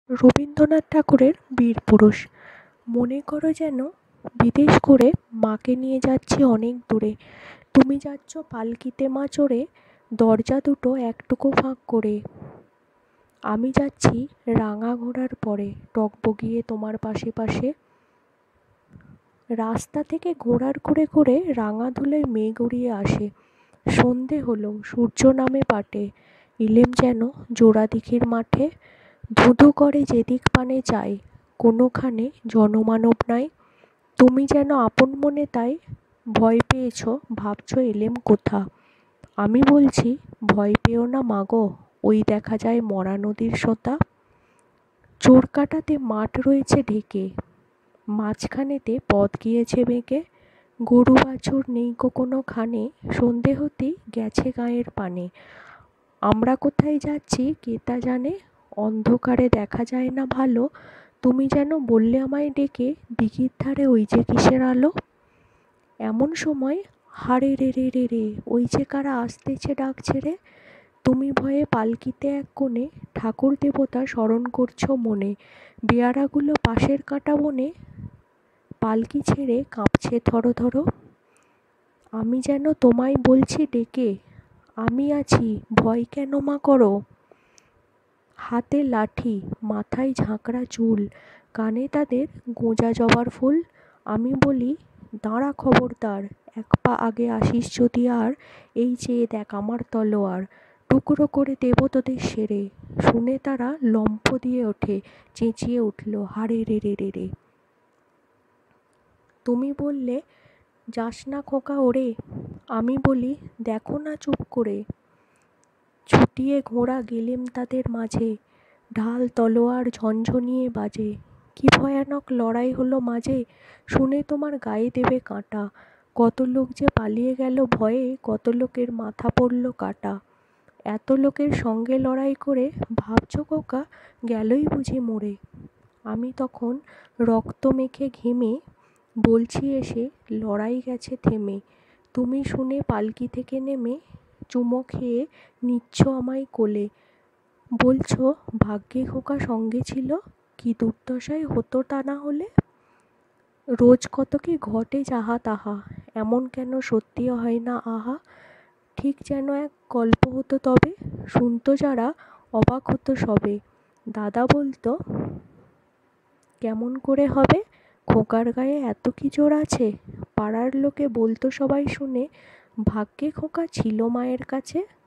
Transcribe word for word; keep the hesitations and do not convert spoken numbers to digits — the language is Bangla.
রবীন্দ্রনাথ ঠাকুরের বীরপুরুষ। মনে করো যেন বিদেশ করে মাকে নিয়ে যাচ্ছি অনেক দূরে। তুমি যাচ্ছ পালকিতে মা চড়ে, দরজা দুটো একটুকু ফাঁক করে। আমি যাচ্ছি রাঙা ঘোড়ার পরে, টগবগিয়ে তোমার পাশে পাশে। রাস্তা থেকে ঘোড়ার করে করে রাঙা ধুলোয় মেঘ উড়িয়ে আসে। সন্ধে হলো, সূর্য নামে পাটে, এলেম যেন জোড়া দিঘির মাঠে। ধুধু করে যেদিক পানে চাই, কোনোখানে জনমানব নাই। তুমি যেন আপন মনে তাই ভয় পেয়েছ, ভাবছ এলেম কোথা। আমি বলছি ভয় পেও না মাগো, ওই দেখা যায় মরা নদীর সোতা। চোরকাঁটাতে মাঠ রয়েছে ঢেকে, মাঝখানেতে পথ গিয়েছে বেঁকে। গরু বাছুর নেই কো কোনোখানে, সন্ধে হতেই গেছে গাঁয়ের পানে। আমরা কোথায় যাচ্ছি কে তা জানে, অন্ধকারে দেখা যায় না ভালো। তুমি যেন বললে আমায় ডেকে, দিঘির ধারে ওই যে কিসের আলো। এমন সময় হারে রে রে রে রে, ওই যে কারা আসতেছে ডাক ছেড়ে। তুমি ভয়ে পালকিতে এক কোণে, ঠাকুর দেবতা স্মরণ করছো মনে। বেয়ারাগুলো পাশের কাঁটা বনে, পালকি ছেড়ে কাঁপছে থরো থরো। আমি যেন তোমায় বলছি ডেকে, আমি আছি ভয় কেন মা করো। হাতে লাঠি, মাথায় ঝাঁকড়া চুল, কানে তাদের গোঁজা জবার ফুল। আমি বলি দাঁড়া খবরদার, এক পা আগে আসিস যদি আর, এই চেয়ে দেখ আমার তলোয়ার, টুকরো করে দেব তোদের সেরে। শুনে তারা লম্ফ দিয়ে ওঠে, চেঁচিয়ে উঠল হারে রে রে রে রে। তুমি বললে যাস না খোকা ওরে, আমি বলি দেখো না চুপ করে। ছুটিয়ে ঘোড়া গেলেম তাদের মাঝে, ঢাল তলোয়ার ঝনঝনিয়ে বাজে। কি ভয়ানক লড়াই হলো মাঝে, শুনে তোমার গায়ে দেবে কাঁটা। কত লোক যে পালিয়ে গেল ভয়ে, কত লোকের মাথা পড়ল কাটা। এত লোকের সঙ্গে লড়াই করে ভাবছো খোকা গেলই বুঝি মরে। আমি তখন রক্ত মেখে ঘেমে বলছি এসে লড়াই গেছে থেমে। তুমি শুনে পালকি থেকে নেমে চুমো খেয়ে নিচ্ছ আমায় কোলে। বলছো ভাগ্যে খোকা সঙ্গে ছিল, কি দুর্দশাই হতো তা না হলে। রোজ কত কি ঘটে যাহা তাহা, এমন কেন সত্যি হয় না আহা। ঠিক যেন এক গল্প হতো তবে, শুনতো যারা অবাক হতো সবে। দাদা বলতো কেমন করে হবে, খোকার গায়ে এত কি জোর আছে। পাড়ার লোকে বলতো সবাই শুনে, ভাগ্যে খোকা ছিল মায়ের কাছে।